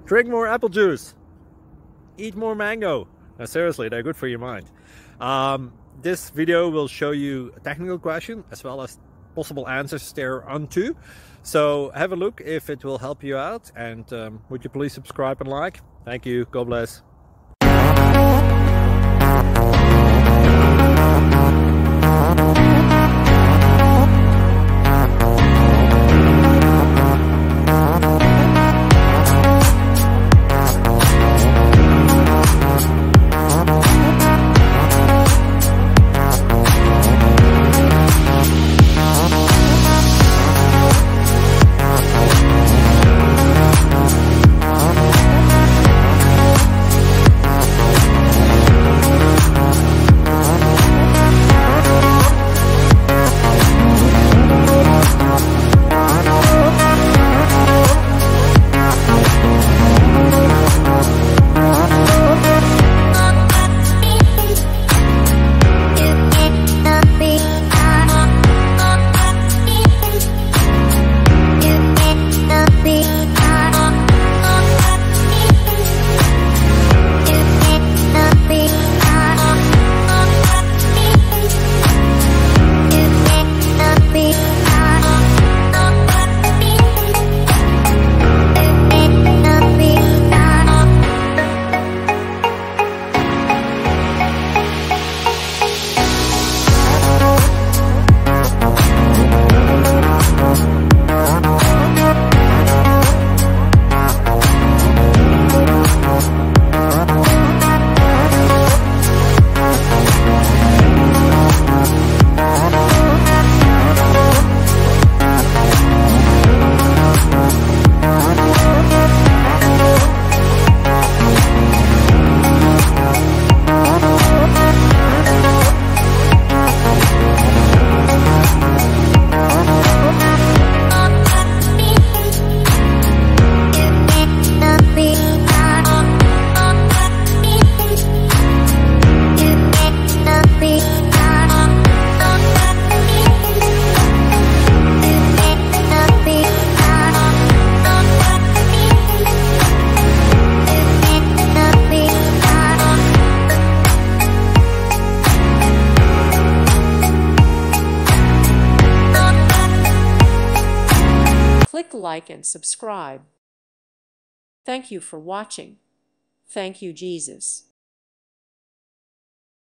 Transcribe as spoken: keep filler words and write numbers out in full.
Drink more apple juice. Eat more mango. Now seriously, they're good for your mind. Um, this video will show you a technical question as well as possible answers there onto. So have a look if it will help you out, and um, would you please subscribe and like? Thank you. God bless. Click like and subscribe. Thank you for watching. Thank you, Jesus.